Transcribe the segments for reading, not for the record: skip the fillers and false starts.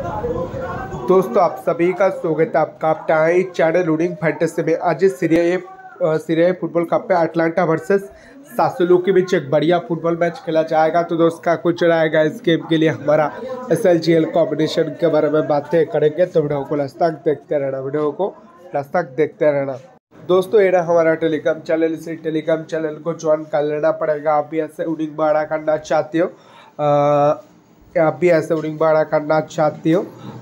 दोस्तों आप सभी का स्वागत है आपका अपने चैनल रूलिंग फैंटेसी में। आज सीरिया फुटबॉल कप पे अटलांटा वर्सेस सासुलो के बीच एक बढ़िया फुटबॉल मैच खेला जाएगा। तो दोस्त का कुछ रहेगा इस गेम के लिए हमारा SLGL कॉम्बिनेशन के बारे में बातें करेंगे। तो वीडियो को लास्ट तक देखते रहना। दोस्तों ये हमारा टेलीग्राम चैनल, इसी टेलीग्राम चैनल को ज्वाइन कर लेना पड़ेगा। आप भी ऐसे विनिंग बाड़ा करना चाहते हो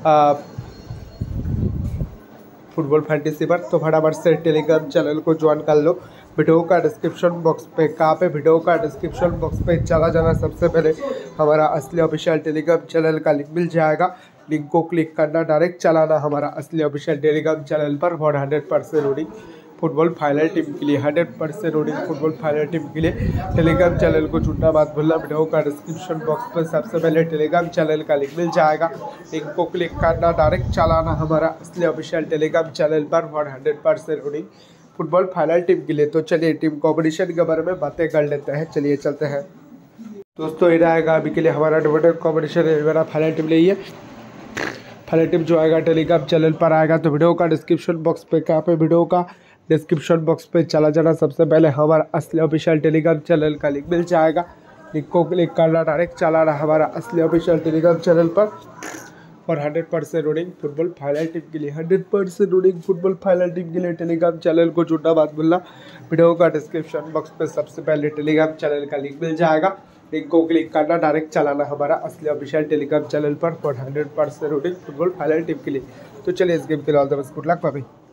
फुटबॉल फैंटेसी पर, तो फटाफट से टेलीग्राम चैनल को ज्वाइन कर लो। वीडियो का डिस्क्रिप्शन बॉक्स पे वीडियो का डिस्क्रिप्शन बॉक्स पे चला जाना। सबसे पहले हमारा असली ऑफिशियल टेलीग्राम चैनल का लिंक मिल जाएगा। लिंक को क्लिक करना, डायरेक्ट चलाना हमारा असली ऑफिशियल टेलीग्राम चैनल पर। और 100% रोडिंग फुटबॉल फाइनल टीम के लिए 100% रोडिंग फुटबॉल फाइनल टीम के लिए टेलीग्राम चैनल को जुड़ना मत भूलना। वीडियो का डिस्क्रिप्शन बॉक्स पर सबसे पहले टेलीग्राम चैनल का लिंक मिल जाएगा। लिंक को क्लिक करना, डायरेक्ट चलाना हमारा असली ऑफिशियल टेलीग्राम चैनल पर। और 100% रोडिंग फुटबॉल फाइनल टीम के लिए। तो चलिए टीम कॉम्बिनेशन के बारे में बातें कर लेते हैं। चलिए चलते हैं दोस्तों। ये रहेगा अभी के लिए हमारा डिफरेंट कॉम्बिनेशन है। मेरा फाइनल टीम लिए फाइनल टीम जो आएगा टेलीग्राम चैनल पर आएगा। तो वीडियो का डिस्क्रिप्शन बॉक्स पे वीडियो का डिस्क्रिप्शन बॉक्स पे चला जाना। सबसे पहले हमारा असली ऑफिशियल टेलीग्राम चैनल का लिंक मिल जाएगा। लिंक को क्लिक करना, डायरेक्ट चलाना हमारा असली ऑफिशियल टेलीग्राम चैनल पर। और 100% रोडिंग फुटबॉल फाइनल टीम के लिए 100% रोडिंग फुटबॉल फाइनल टीम के लिए टेलीग्राम चैनल को जुड़ना मत भूलना। वीडियो का डिस्क्रिप्शन बॉक्स पे सबसे पहले टेलीग्राम चैनल का लिंक मिल जाएगा। लिंक को क्लिक करना, डायरेक्ट चलाना हमारा असली ऑफिशियल टेलीग्राम चैनल पर। और 100% रोडिंग फुटबॉल फाइनल टीम के लिए। तो चलिए इस गेम के लिए all the best, good luck, bye bye.